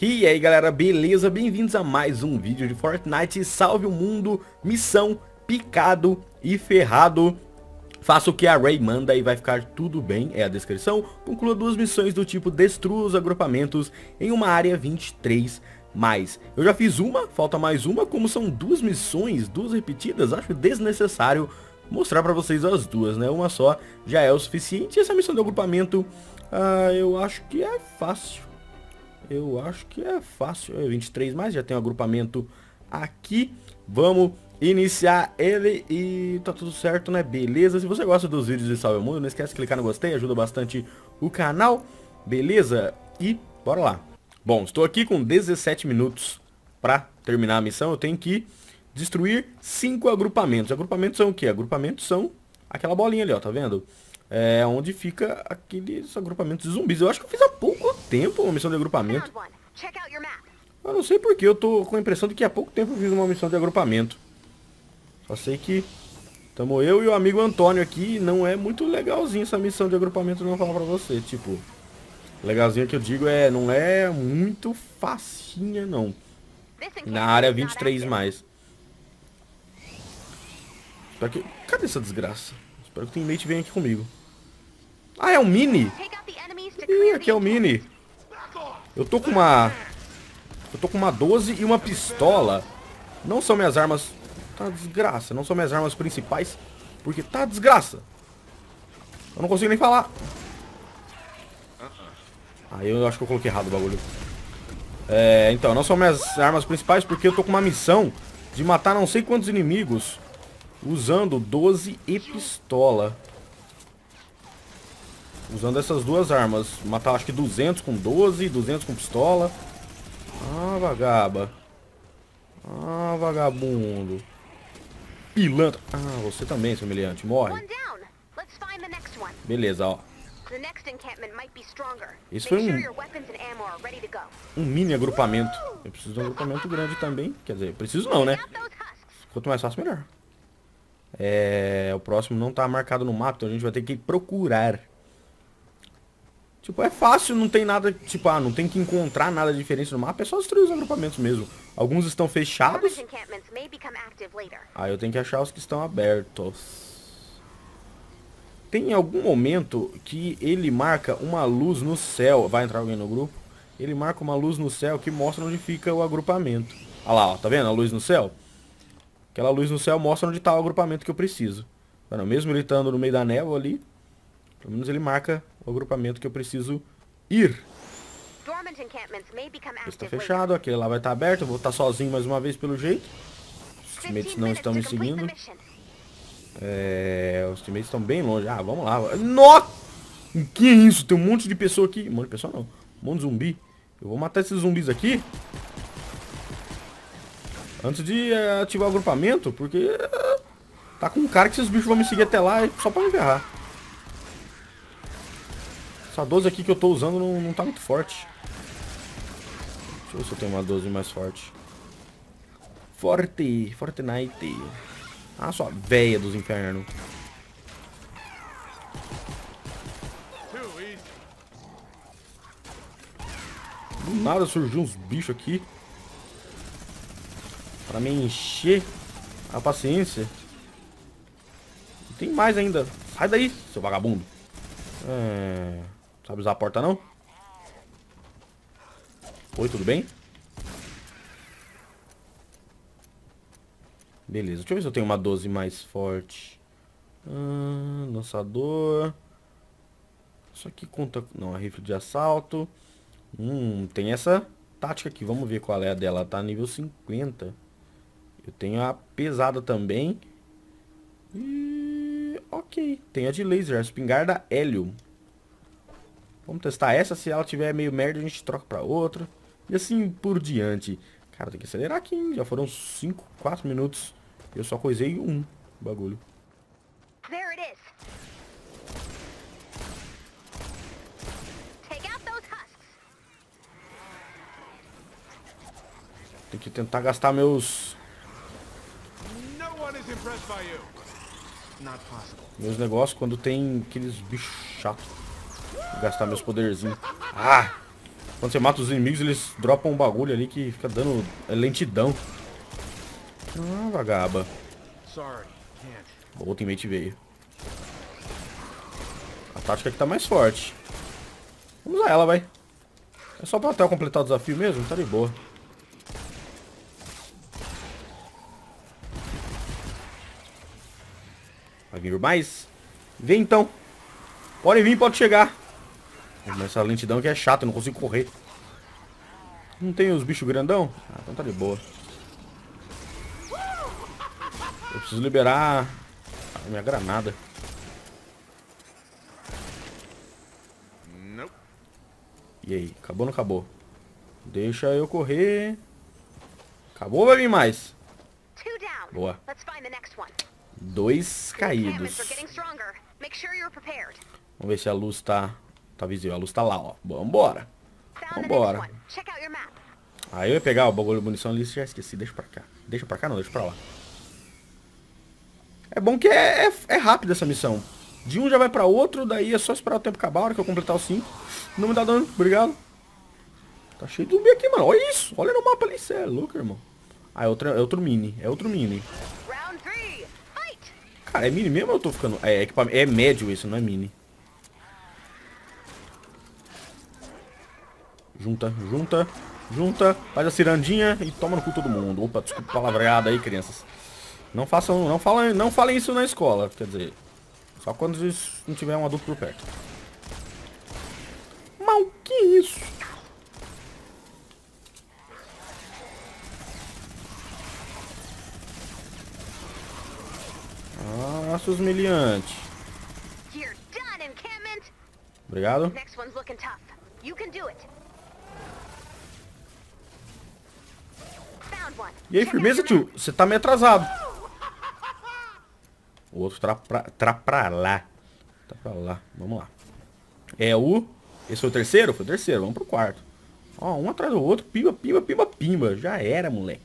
E aí galera, beleza? Bem-vindos a mais um vídeo de Fortnite. Salve o mundo, missão picado e ferrado. Faça o que a Ray manda e vai ficar tudo bem, é a descrição. Conclua 2 missões do tipo destrua os agrupamentos em uma área 23+. Eu já fiz uma, falta mais uma. Como são 2 missões, 2 repetidas, acho desnecessário mostrar pra vocês as 2, né? Uma só já é o suficiente. Essa missão de agrupamento, eu acho que é fácil. É 23+, já tem um agrupamento aqui. Vamos iniciar ele e tá tudo certo, né? Beleza. Se você gosta dos vídeos de Salve o Mundo, não esquece de clicar no gostei, ajuda bastante o canal. Beleza? E bora lá. Bom, estou aqui com 17 minutos pra terminar a missão. Eu tenho que destruir 5 agrupamentos. Agrupamentos são o quê? Agrupamentos são aquela bolinha ali, ó, tá vendo? É onde fica aqueles agrupamentos de zumbis. Eu acho que eu fiz há pouco tempo uma missão de agrupamento. Eu não sei porque, eu tô com a impressão de que há pouco tempo eu fiz uma missão de agrupamento. Só sei que estamos eu e o amigo Antônio aqui. Não é muito legalzinho essa missão de agrupamento, não vou falar pra você. Tipo, legalzinho que eu digo não é muito facinha, não. Na área 23+. Cadê essa desgraça? Espero que o teammate venha aqui comigo. Ah, é um mini? Ih, aqui é o mini. Eu tô com uma 12 e uma pistola. Não são minhas armas. Tá desgraça. Não são minhas armas principais. Porque tá desgraça. Eu não consigo nem falar. Aí eu acho que eu coloquei errado o bagulho. Então, não são minhas armas principais porque eu tô com uma missão de matar não sei quantos inimigos usando 12 e pistola. Usando essas 2 armas. Matar acho que 200 com 12, 200 com pistola. Ah, vagaba. Ah, vagabundo. Pilantra. Ah, você também, semelhante. Morre. Beleza, ó. Esse foi um mini agrupamento. Eu preciso de um agrupamento grande também. Quer dizer, preciso não, né? Quanto mais fácil, melhor. O próximo não tá marcado no mapa, então a gente vai ter que procurar. Tipo, é fácil, não tem nada, tipo, não tem que encontrar nada diferente no mapa, é só destruir os agrupamentos mesmo. Alguns estão fechados. Aí eu tenho que achar os que estão abertos. Tem algum momento que ele marca uma luz no céu. Vai entrar alguém no grupo? Ele marca uma luz no céu que mostra onde fica o agrupamento. Olha lá, ó, tá vendo a luz no céu? Aquela luz no céu mostra onde está o agrupamento que eu preciso. Bueno, mesmo ele estando no meio da névoa ali, pelo menos ele marca o agrupamento que eu preciso ir. Está fechado, aquele lá vai estar aberto. Eu vou estar sozinho mais uma vez pelo jeito. Os teammates não estão me seguindo. Os teammates estão bem longe. Ah, vamos lá. Nossa! Que isso? Tem um monte de pessoa aqui. Um monte de pessoa não. Um monte de zumbi. Eu vou matar esses zumbis aqui antes de ativar o agrupamento, porque tá com um cara que esses bichos vão me seguir até lá só pra me ferrar. Essa 12 aqui que eu tô usando não tá muito forte. Deixa eu ver se eu tenho uma 12 mais forte. Fortnite. Ah, sua véia dos infernos. Do nada surgiu uns bichos aqui pra me encher a paciência. E tem mais ainda. Sai daí, seu vagabundo. Sabe usar a porta não? Oi, tudo bem? Beleza, deixa eu ver se eu tenho uma 12 mais forte. Lançador. Isso aqui conta... Não, é rifle de assalto. Tem essa tática aqui, vamos ver qual é a dela. Tá nível 50. Eu tenho a pesada também. E... ok, tem a de laser, a espingarda Hélio. Vamos testar essa, se ela tiver meio merda a gente troca pra outra. E assim por diante. Cara, tem que acelerar aqui, hein? Já foram 4 minutos. Eu só coisei um bagulho. Tem que tentar gastar meus negócios quando tem aqueles bichos chatos. Vou gastar meus poderzinhos. Ah! Quando você mata os inimigos, eles dropam um bagulho ali que fica dando lentidão. Ah, vagaba. O outro teammate veio. A tática aqui tá mais forte. Vamos usar ela, vai. É só pra até eu completar o desafio mesmo? Tá de boa. Vai vir mais? Vem então. Pode vir, pode chegar. Mas essa lentidão aqui é chata, eu não consigo correr. Não tem os bichos grandão? Ah, então tá de boa. Eu preciso liberar a minha granada. E aí, acabou ou não acabou? Deixa eu correr. Acabou ou vai vir mais? Boa. 2 caídos. Vamos ver se a luz tá visível. A luz tá lá, ó. Vambora. Vambora. Aí eu ia pegar o bagulho de munição ali e já esqueci. Deixa pra cá. Deixa pra cá não, deixa pra lá. É bom que é rápido essa missão. De um já vai pra outro, daí é só esperar o tempo acabar, a hora que eu completar os 5. Não me dá dano, obrigado. Tá cheio de zumbi aqui, mano. Olha isso. Olha no mapa ali, cê é louco, irmão. Ah, é outro mini. É outro mini. Cara, é mini mesmo ou eu tô ficando... É médio isso, não é mini. Junta, junta, junta. Faz a cirandinha e toma no cu todo mundo. Opa, desculpa a palavreada aí, crianças. Não façam, não falem isso na escola. Quer dizer, só quando não tiver um adulto por perto. Mal, que isso? Ah, seus meliantes. Obrigado. E aí, firmeza, tio? Você tá meio atrasado. O outro tá pra lá. Tá pra lá. Vamos lá. Esse foi o terceiro? Foi o terceiro. Vamos pro quarto. Ó, um atrás do outro. Pimba, pimba, pimba, pimba. Já era, moleque.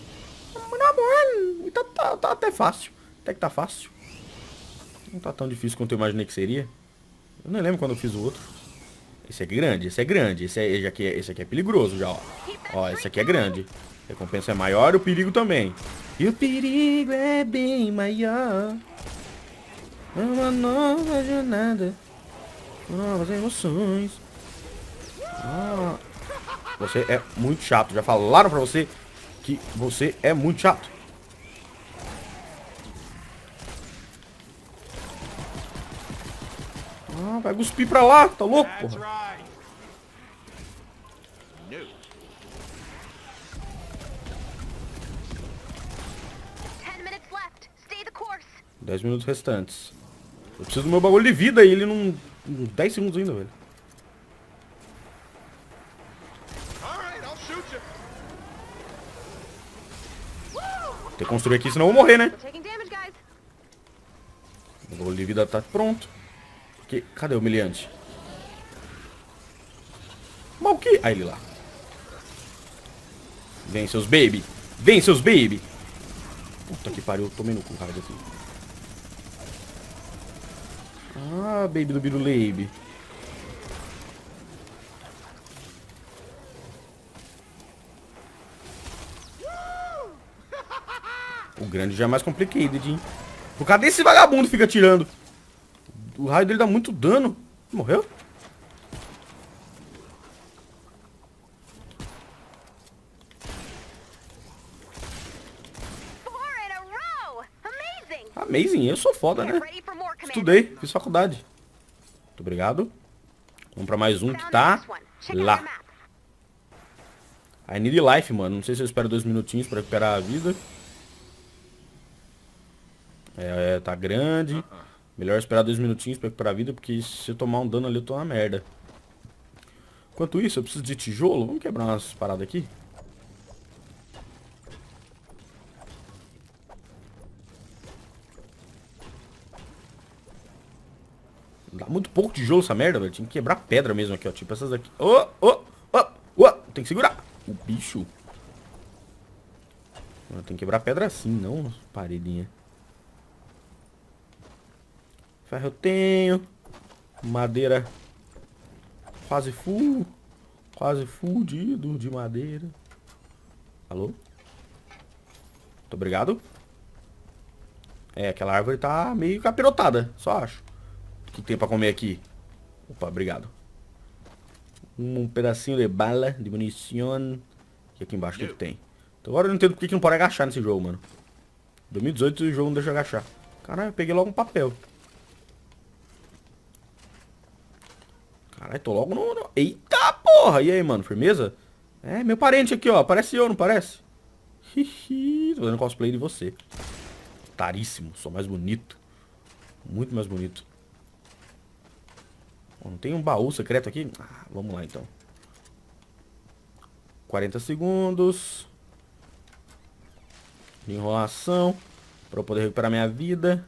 Tá até fácil. Até que tá fácil. Não tá tão difícil quanto eu imaginei que seria. Eu nem lembro quando eu fiz o outro. Esse é grande, esse é grande. Esse aqui é perigoso já, ó. Ó, esse aqui é grande. A recompensa é maior e o perigo também. E o perigo é bem maior. Uma nova jornada. Novas emoções. Ah, você é muito chato. Já falaram pra você que você é muito chato. Ah, vai cuspir pra lá. Tá louco, porra? 10 minutos restantes. Eu preciso do meu bagulho de vida e ele não... 10 segundos ainda, velho. Tem que construir aqui, senão eu vou morrer, né? O bagulho de vida tá pronto. Cadê o humilhante? Mal que... Ah, ele lá. Vem, seus baby. Vem, seus baby. Puta que pariu, eu tomei no cu, cara, daqui. Ah, baby do Biruleibe. O grande já é mais complicado, hein? Cadê esse vagabundo que fica atirando? O raio dele dá muito dano. Morreu? Amazing, eu sou foda, né? Estudei, fiz faculdade. Muito obrigado. Vamos pra mais um que tá lá. I need life, mano. Não sei se eu espero 2 minutinhos pra recuperar a vida. Tá grande. Melhor esperar 2 minutinhos pra recuperar a vida, porque se eu tomar um dano ali eu tô na merda. Enquanto isso, eu preciso de tijolo. Vamos quebrar umas paradas aqui. Dá muito pouco tijolo essa merda, velho. Tinha que quebrar pedra mesmo aqui, ó. Tipo essas aqui. Tem que segurar. O bicho. Tem que quebrar pedra assim, não paredinha. Ferro eu tenho. Madeira quase full. Quase fudido de madeira. Alô? Muito obrigado. É, aquela árvore tá meio capirotada, só acho. O que tem pra comer aqui? Opa, obrigado. Um pedacinho de bala, de munição. E aqui embaixo o que tem? Então, agora eu não entendo porque que não pode agachar nesse jogo, mano. 2018 o jogo não deixa agachar. Caralho, eu peguei logo um papel. Caralho, tô logo no... Eita porra! E aí, mano, firmeza? É, meu parente aqui, ó. Parece eu, não parece? Hihi, tô fazendo cosplay de você. Taríssimo, sou mais bonito. Muito mais bonito. Não tem um baú secreto aqui? Ah, vamos lá então. 40 segundos. De enrolação. Pra eu poder recuperar minha vida.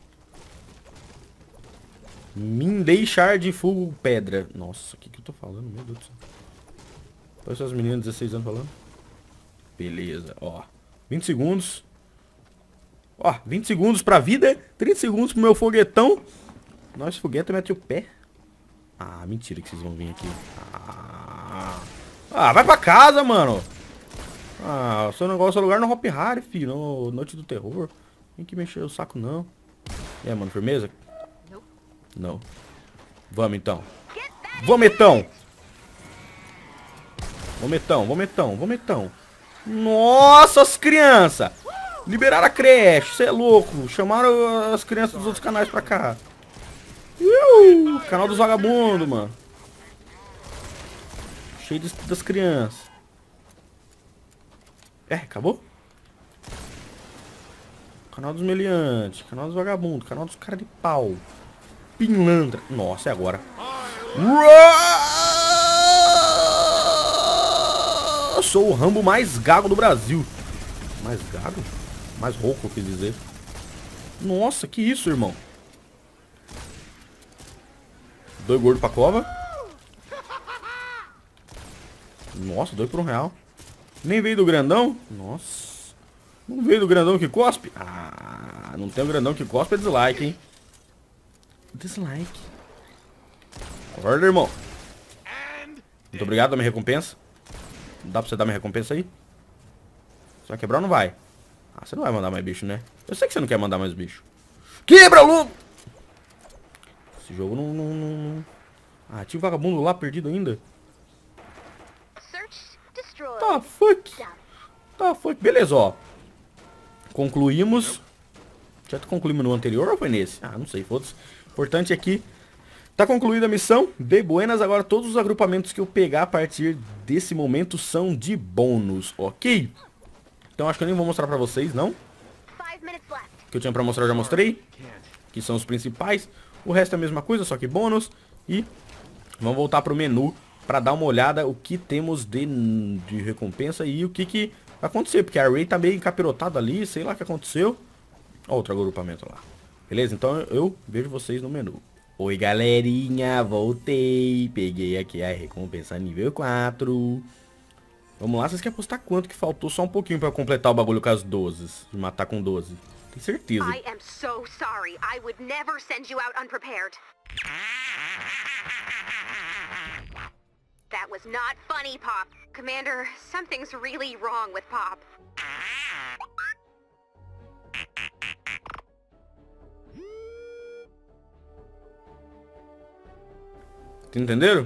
Me deixar de fogo pedra. Nossa, o que que eu tô falando? Meu Deus do céu. Parece as meninas de 16 anos falando. Beleza, ó. 20 segundos. Ó, 20 segundos pra vida. 30 segundos pro meu foguetão. Nossa, foguete mete o pé. Ah, mentira que vocês vão vir aqui. Ah, vai pra casa, mano. Ah, seu negócio é lugar no Hop Harry, filho. No Noite do Terror. Tem que mexer o saco, não. E aí, mano, firmeza? Não. Vamos, então. Vomitão. Vomitão, vomitão, vomitão. Nossa, as crianças. Liberaram a creche, você é louco. Chamaram as crianças dos outros canais pra cá. Canal dos vagabundos, mano. Cheio das crianças. É, acabou? Canal dos meliantes, canal dos vagabundos, canal dos caras de pau. Pinlantra. Nossa, é agora. Eu sou o Rambo mais gago do Brasil. Mais gago? Mais rouco, eu quis dizer. Nossa, que isso, irmão? Dois gordos pra cova. Nossa, 2 por R$1. Nem veio do grandão? Nossa. Não veio do grandão que cospe? Ah, não tem o grandão que cospe, é dislike, hein? Dislike. Acorda, irmão. Muito obrigado, dá minha recompensa. Dá pra você dar minha recompensa aí? Você vai quebrar ou não vai? Ah, você não vai mandar mais bicho, né? Eu sei que você não quer mandar mais bicho. Quebra, Lu! Esse jogo não... Ah, tinha um vagabundo lá perdido ainda. Tá, fuck. Tá, fuck. Beleza, ó. Concluímos. Já concluímos no anterior ou foi nesse? Ah, não sei, foda-se. Importante aqui. Tá concluída a missão. De buenas, agora todos os agrupamentos que eu pegar a partir desse momento são de bônus, ok? Então acho que eu nem vou mostrar pra vocês, não. O que eu tinha pra mostrar eu já mostrei. Que são os principais. O resto é a mesma coisa, só que bônus. E vamos voltar pro menu pra dar uma olhada o que temos de recompensa e o que vai acontecer. Porque a Ray tá meio encapirotada ali, sei lá o que aconteceu. Ó, outro agrupamento lá. Beleza? Então eu vejo vocês no menu. Oi, galerinha, voltei. Peguei aqui a recompensa nível 4. Vamos lá, vocês querem apostar quanto que faltou? Só um pouquinho pra completar o bagulho com as 12. De matar com 12. Tenho certeza. I am so sorry. I would never send you out unprepared. That was not funny, Pop. Commander, something's really wrong with Pop. Entenderam?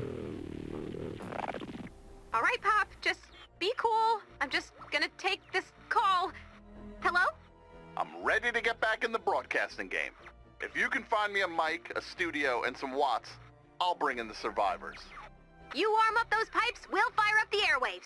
All right, Pop, just be cool. I'm just gonna take this call. Hello? I'm ready to get back in the broadcasting game. If you can find me a mic, a studio, and some watts, I'll bring in the survivors. You warm up those pipes, we'll fire up the airwaves.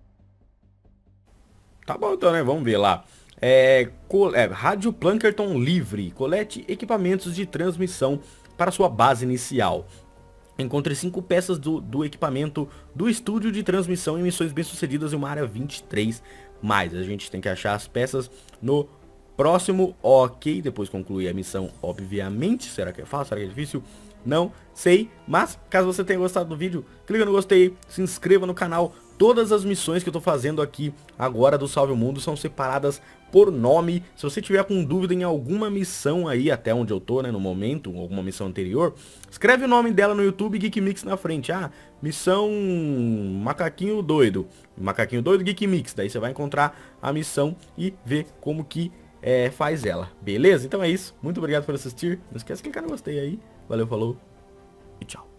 Tá bom então, né? Vamos ver lá. Rádio Plankerton livre. Colete equipamentos de transmissão para sua base inicial. Encontre 5 peças do equipamento do estúdio de transmissão em missões bem-sucedidas em uma área 23. Mais, a gente tem que achar as peças no próximo, ok. Depois concluir a missão, obviamente. Será que é fácil? Será que é difícil? Não sei. Mas, caso você tenha gostado do vídeo, clica no gostei, se inscreva no canal, todas as missões que eu tô fazendo aqui agora do Salve o Mundo são separadas por nome. Se você tiver com dúvida em alguma missão aí, até onde eu tô, né, no momento, alguma missão anterior, escreve o nome dela no YouTube, Geek Mix na frente. Ah, missão Macaquinho Doido Geek Mix. Daí você vai encontrar a missão e ver como que faz ela. Beleza? Então é isso. Muito obrigado por assistir. Não esquece de clicar no gostei aí. Valeu, falou e tchau.